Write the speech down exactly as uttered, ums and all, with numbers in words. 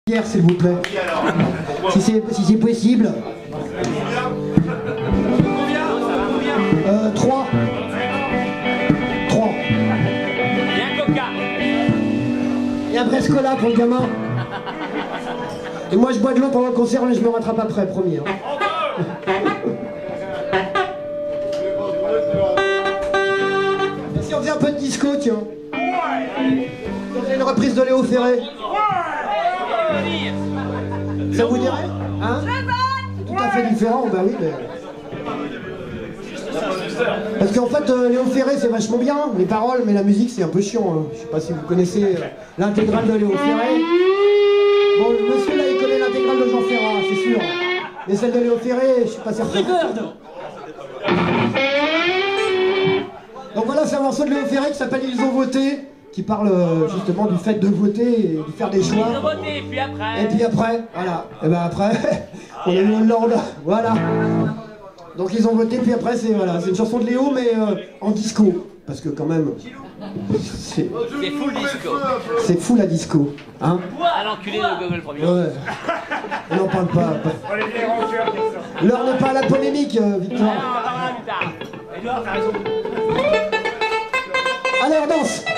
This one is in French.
Hier, s'il vous plaît. Si c'est si c'est possible. Euh, trois. Trois. Et un coca. Et un Brescola pour le gamin. Et moi, je bois de l'eau pendant le concert, mais je me rattrape après, promis. Hein. Et si on faisait un peu de disco, tiens. On faisait une reprise de Léo Ferré. Ça vous dirait? Hein? Tout à fait différent, bah oui, mais... Parce qu'en fait, euh, Léo Ferré, c'est vachement bien, les paroles, mais la musique, c'est un peu chiant. Hein. Je sais pas si vous connaissez euh, l'intégrale de Léo Ferré. Bon, le monsieur, là, il connaît l'intégrale de Jean Ferrat, c'est sûr. Mais celle de Léo Ferré, je suis pas certain. Donc voilà, c'est un morceau de Léo Ferré qui s'appelle Ils ont voté, qui parle euh, justement du fait de voter et de faire des choix. Ils ont voté, et puis après... Et puis après, voilà. Et ben après, on a eu Hollande, voilà. Donc ils ont voté, puis après, c'est voilà, c'est une chanson de Léo, mais euh, en disco. Parce que quand même... C'est full disco. C'est fou la disco. Hein? À l'enculé de Google Premier. Ouais. On n'en parle pas. L'heure n'est pas à la polémique, euh, Victor. Ah, on va plus tard. Edouard, t'as raison. Allez, on danse.